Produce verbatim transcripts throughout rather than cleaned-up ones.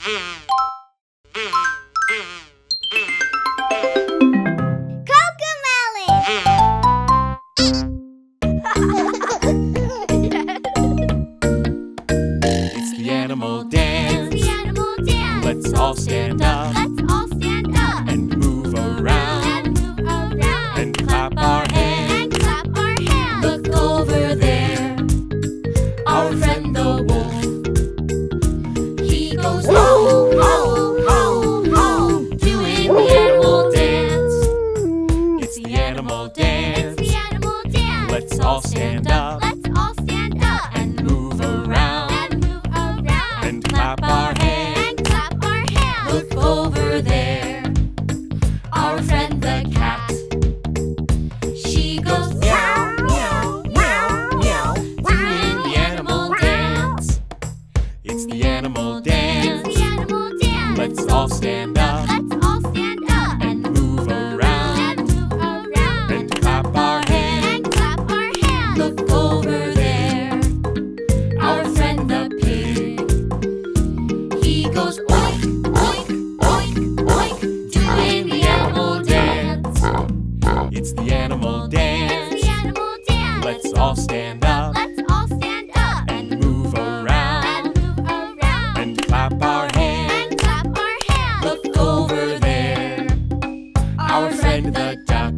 It's the animal dance. It's the animal dance. Let's all stand up. Let's all stand up. And move around. And move around. And clap our hands. And clap our hands. Look over there. Our friend the wolf. He goes ho, ho, ho, ho, doing the animal dance. It's the animal dance. It's the animal dance. Let's all stand up. Let's all stand up. And move around. And move around. And clap our hands. And clap our hands. Look over there. Our friend the cat. She goes meow, meow, meow, meow, doing the animal dance. It's the animal dance. It's the animal dance. Let's all stand up. Let's all stand up. And move around. And move around. And clap our hands. And clap our hands. Look over there. Our friend the pig. He goes oink, oink, oink, oink, doing the animal dance. It's the animal dance. It's the animal dance. Let's all stand up. Let's all stand up. And move around. And move around. And clap our hands. And clap our hands. Look over there. Our friend the duck.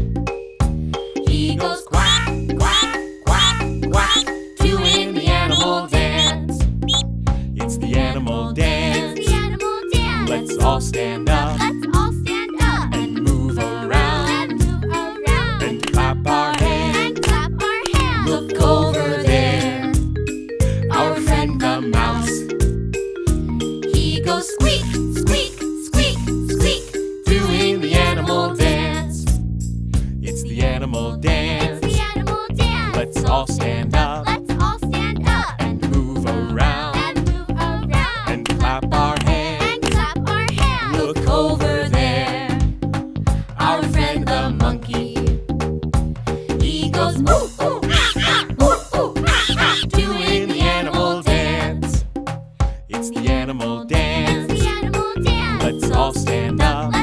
He goes quack, quack, quack, quack, doing the animal dance. It's the animal dance. It's the animal dance. Let's all stand up. Let's all stand up. And move around. And move around. And clap our hands. And clap our hands. Look over there. Our friend the mouse. He goes squeak, squeak, squeak, squeak, doing the animal dance. It's the animal dance. It's the animal dance. Let's all stand up. Let's all stand up. And move around. And move around. And clap our hands. And clap our hands. Look over there. Our friend the monkey. He goes ooh, ooh, ah, ah, ooh, ooh, ah, ah, doing the animal dance. It's the animal dance. It's the animal dance. Let's all stand up.